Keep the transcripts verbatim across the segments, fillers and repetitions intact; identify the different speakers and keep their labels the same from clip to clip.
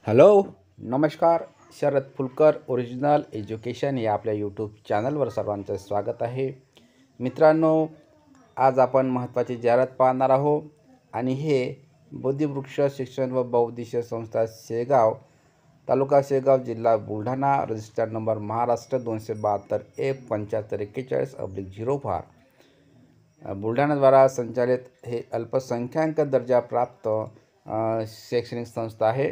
Speaker 1: Hello, नमस्कार. Sharad Phulkar original education या आपल्या यूट्यूब चॅनलवर सर्वांचं स्वागत आहे. मित्रांनो, आज आपण महत्त्वाची जाहिरात पाहणार आहोत आणि हे बोधिवृक्ष शिक्षण व बौद्धिश संस्था शेगाव, तालुका शेगाव, जिल्हा बुलढाणा, रजिस्टर नंबर महाराष्ट्र दोनशे बहात्तर ए पंच्याहत्तर एक्केचाळीस अब्लिक झिरो फार बुलढाणाद्वारा संचालित हे अल्पसंख्याक दर्जा प्राप्त शैक्षणिक संस्था आहे.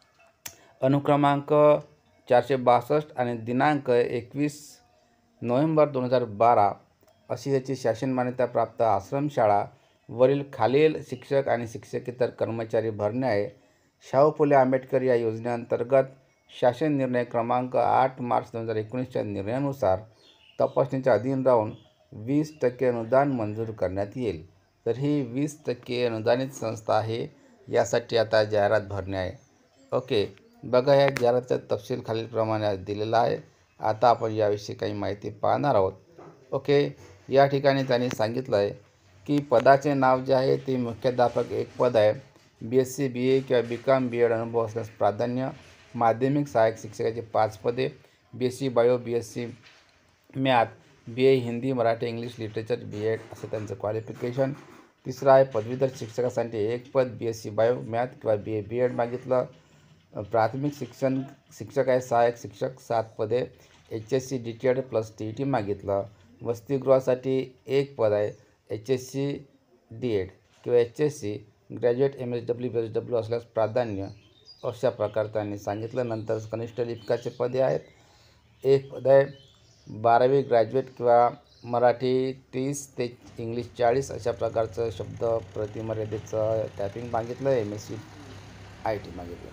Speaker 1: अनुक्रमांक चारशे बासष्ट आणि दिनांक एकवीस नोव्हेंबर दोन हजार बारा अशी याची शासन मान्यता प्राप्त आश्रमशाळा वरील खालील शिक्षक आणि शिक्षकेतर कर्मचारी भरणे आहे. शाहू फुले आंबेडकर या योजनेअंतर्गत शासन निर्णय क्रमांक आठ मार्च दोन हजार एकोणीसच्या निर्णयानुसार तपासणीच्या अधीन राहून वीस टक्के अनुदान मंजूर करण्यात येईल. तर ही वीस टक्के अनुदानित संस्था आहे. यासाठी आता जाहिरात भरणे आहे. ओके, बघा, या जाहिरातीचा तपशील खालीलप्रमाणे दिलेला आहे. आता आपण याविषयी काही माहिती पाहणार आहोत. ओके, या ठिकाणी त्यांनी सांगितलं आहे की पदाचे नाव जे आहे ते मुख्याध्यापक एक पद आहे. बी एस सी बी ए किंवा बी कॉम बी एड अनुभव असल्यास प्राधान्य. माध्यमिक सहाय्यक शिक्षकाची पाच पदे. B S C bio, B S C math, B A Hindi, Marathi, English, literature, B Ed असं त्यांचं क्वालिफिकेशन. तिसरं आहे पदवीधर शिक्षकासाठी एक पद. B S C bio, math किंवा बी ए बी एड मागितलं. प्राथमिक शिक्षण शिक्षक आहे सहाय्यक शिक्षक सात पदे. H S C D T Ed plus T E T मागितलं. वसतिगृहासाठी एक पद आहे. H S C D Ed किंवा H S C graduate M S W B S W असल्यास प्राधान्य, अशा प्रकारे त्यांनी सांगितलं. नंतर कनिष्ठ लिपिकाचे पदे आहेत. एक पद आहे. बारावी ग्रॅज्युएट किंवा मराठी तीस ते इंग्लिश चाळीस अशा प्रकारचं शब्द प्रतिमर्यादेचं टायपिंग मागितलं. M S C I T मागितलं.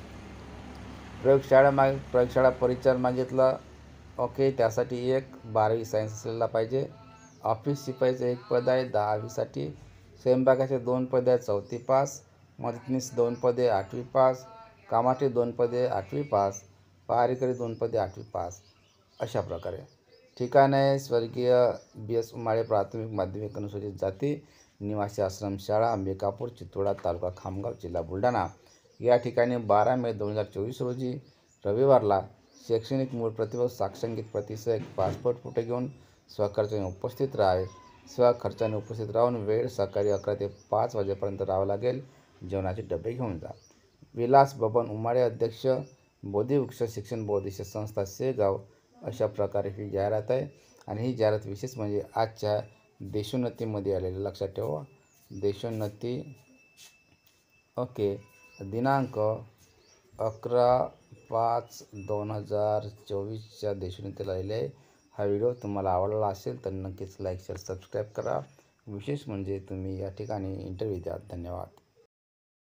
Speaker 1: प्रयोगशाळा माग प्रयोगशाळा परिचार मागितलं. ओके, त्यासाठी एक बारावी सायन्स असलेला पाहिजे. ऑफिस शिपाईचं एक पद आहे दहावीसाठी. स्वयंपाकाचे दोन पदे आहेत चौथी पास. मदतनीस दोन पदे आठवी पास. कामाठी दोन पदे आठवी पास. पहारेकरी दोन पदे आठवी पास. अशा प्रकारे. ठिकाण आहे स्वर्गीय बी एस उमाळे प्राथमिक माध्यमिक अनुसूचित जाती निवासी आश्रमशाळा, अंबिकापूर, चितोडा, तालुका खामगाव, जिल्हा बुलढाणा. या ठिकाणी बारा मे दोन हजार चोवीस रोजी रविवारला शैक्षणिक मूळ प्रतिभा साक्षांकित प्रतिसह एक पासपोर्ट फोटो घेऊन स्वखर्चाने उपस्थित राहावे. स्वखर्चाने उपस्थित राहून वेळ सकाळी अकरा ते पाच वाजेपर्यंत राहावं लागेल. जेवणाचे डबे घेऊन जा. विलास बबन उमाळे अध्यक्ष, बोधिवृक्ष शिक्षण बौद्धिश संस्था शेगाव. अशा प्रकारे ही जाहिरात आहे. आणि ही जाहिरात विशेष म्हणजे आजच्या देशोन्नतीमध्ये आलेली, लक्षात ठेवा. देशोन्नती. ओके, दिनांक अकरा पाच दोन हजार चोवीसच्या देशोन्नतीला आलेले आहे. हा व्हिडिओ तुम्हाला आवडला असेल तर नक्कीच लाईक शेअर सबस्क्राईब करा. विशेष म्हणजे तुम्ही या ठिकाणी इंटरव्ह्यू द्या. धन्यवाद.